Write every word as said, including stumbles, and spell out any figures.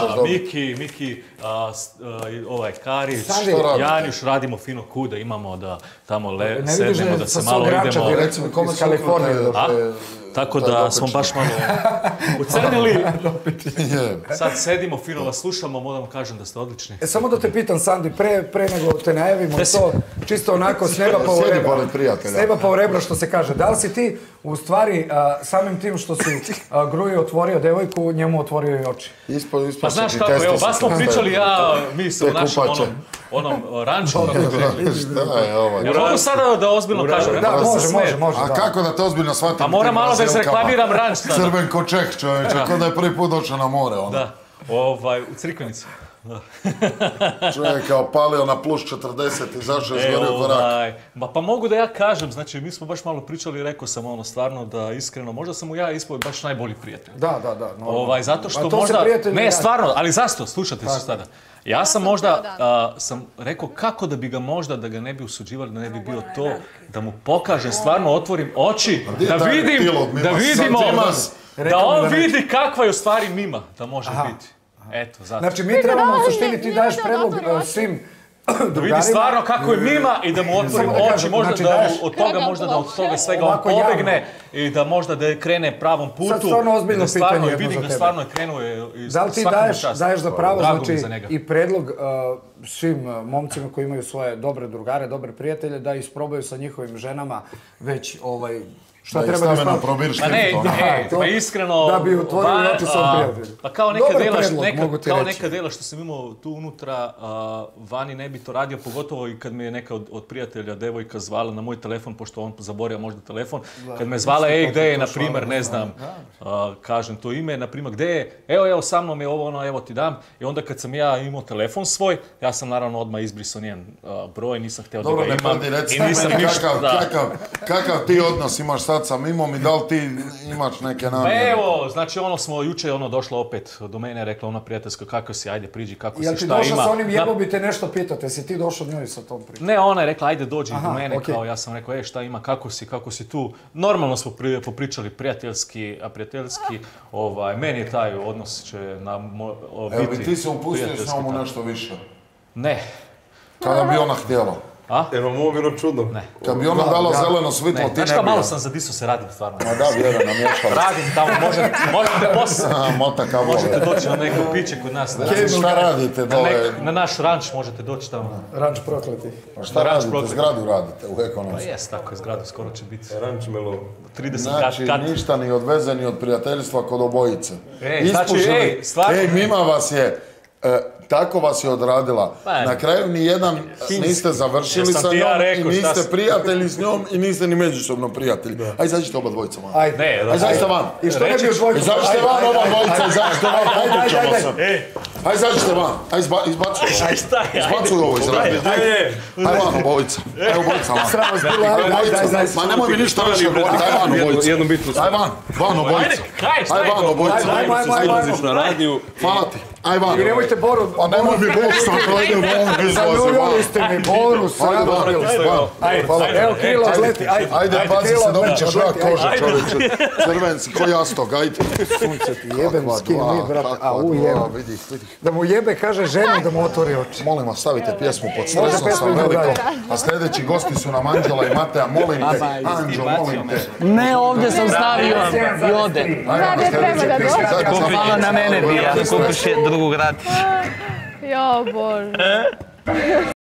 ćeš dobiti. Miki, Miki, ovaj Karić, Janjuš, radimo fino kuda, imamo da tamo sednemo, da se malo idemo. Recimo, iz Kalifornije. Tako da smo baš malo ucrnili. Sad sedimo, fino vas slušamo, moram kažem da ste odlični. Samo da te pitam, Sandi, pre nego te najavimo to, čisto onako s neba pa u rebro. S neba pa u rebro, što se kaže. Da li si ti, u stvari, samim tim što si Gruji otvorio devojku, njemu otvorio i oči? Pa znaš kako, evo, baš smo pričali, ja, mi se u našem onom ranču. Ja mogu sada da ozbiljno kažem. Da, može, može, može. A kako da te ozbiljno shvatim? Pa moram malo da izreklamiram ranč sada. Crven ko Čeh, čovječe, kao da je prvi put došao na more. Da, ovaj, u Crikvenicu. Čovjek je opalio na plus četrdeset i zašao je zgorio korak. Pa mogu da ja kažem, znači mi smo baš malo pričali i rekao sam ono stvarno da iskreno, možda sam mu ja ispao baš najbolji prijatelj. Da, da, da. Ovaj, zato što možda, ne stvarno, ali zašto, slušajte se sada. Ja sam možda, sam rekao kako da bi ga možda, da ga ne bi usuđivali, da ne bi bio to, da mu pokažem, stvarno otvorim oči, da vidim, da vidimo, da on vidi kakva je u stvari Mima, da može biti. Eto, zato. Znači, mi trebamo u suštini, ti daješ predlog svim drugarima. Da vidi stvarno kako je Mima i da mu otvorim oči, možda da od toga, možda da od toga svega on pobegne i da možda da krene pravom putu. Sad stvarno ozbiljno pitanje jedno za tebe. Vidim da stvarno je krenuo i da li ti daješ za pravo, znači, i predlog svim momcima koji imaju svoje dobre drugare, dobre prijatelje, da isprobaju sa njihovim ženama već ovaj... Šta treba da stave na probir škripto? Pa ne, pa iskreno... Da bi otvorili oči sam prijatelj. Pa kao neka dela što sam imao tu unutra, vani ne bi to radio, pogotovo i kad me je neka od prijatelja, devojka zvala na moj telefon, pošto on zaboravio možda telefon, kad me zvala, ej, gde je, na primer, ne znam, kažem to ime, na primer, gde je, evo, evo, sa mnom je ovo, ono, evo ti dam. I onda kad sam ja imao telefon svoj, ja sam naravno odmah izbrisao njen broj, nisam hteo da ga imam. I nisam ništa... Kakav ti odnos imaš sad sa Mimom i da li ti imaš neke namjere? Evo, znači ono smo, juče je ono došlo opet do mene, rekla ona prijateljska, kako si, ajde priđi, kako si, šta ima. Jel ti došla sa onim jebo bi te nešto pitati, si ti došao njoj sa tom pričom? Ne, ona je rekla, ajde dođi do mene, kao ja sam rekao, e šta ima, kako si, kako si tu. Normalno smo popričali prijateljski, a prijateljski, meni je taj odnos će biti... Evo bi ti se upustio s njom u nešto više? Ne. Kada bi ona htjela? A? Jer vam ovo bilo čudno. Ne. Kad bi ona dala zeleno svitlo, ti ne bi... Znaš kao malo sam za diso se radim stvarno. Ma da, vjerujem, namješala. Radim tamo, možete posle. Mota kao vole. Možete doći na neko piće kod nas. Šta radite dole? Na naš ranč možete doći tamo. Ranč prokleti. Šta radite? Zgradu radite u ekonomsku? Pa jes, tako je, zgradu skoro će biti. Ranč melo. Znači, ništa ni odveze, ni od prijateljstva kod obojice. Ej, znači, ej, stvarno... Ej, Mima vas je... Tako vas je odradila. Na kraju ni jedan niste završili sa njom i niste prijatelji s njom i niste ni međusobno prijatelji. Ajde, zađite oba dvojica van. Ajde, zađite van. I što ne bi u dvojicu? Zađite van oba dvojica i zađite van. Ajde, ćemo sam. Ajde, zađite van. Ajde, izbacuj ovo. Izbacuj ovo iz rade. Ajde van obojica. Ajde, obojica van. Ma nemoj mi ništa više govoriti. Ajde van obojica. Ajde van. Van obojica. Ajde van obojica. Hvala ti. Aj van. I nemojte Boru... A nemoj mi boksa, ajde van. Zaljubili ste mi Boru, sramotili ste. Evo, krilo odleti, ajde. Ajde, pazi se, dobit ćeš rak kože, čovječe. Crvenci, ko jastok, ajde. Sunce ti jebem, skin mi, brate. A u jebem. Da mu jebe, kaže ženu da mu otvori oči. Molim vas, stavite pjesmu pod stresom sa velikom. A sljedeći gosti su nam Anđela i Mateja. Molim te, Anđo, molim te. Ne, ovdje sam stavio i ode. Hvala na mene bija. Kupiš drugu grad. Jo, Bože.